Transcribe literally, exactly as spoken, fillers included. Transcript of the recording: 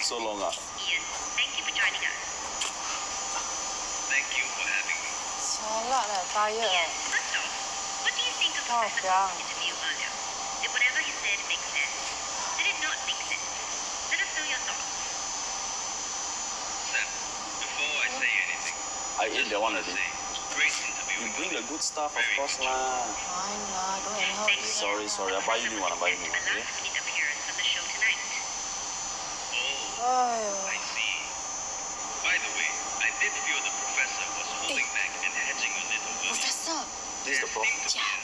so long, ah. Ian, thank you for joining us. Thank you for having me. Salat lah, tired Ian, lah. first off, what do you think of Oh, Professor yeah. Cole's interview earlier? Did whatever he said make sense? Did it not make sense? Let us know your thoughts. Sam, before I say anything, I ate that one I already. say, great interview. You bring the good stuff, of Very course good job. lah. Fine lah, don't anyhow Thank eat you. Sorry, sorry. I'll buy you new one. I'll buy you new one. A Okay? last minute appearance on the show tonight. Oh, Aiyo. I see. By the way, I did feel the professor was holding back and hedging a little early. Professor. This is the prof. There seemed to be Yeah.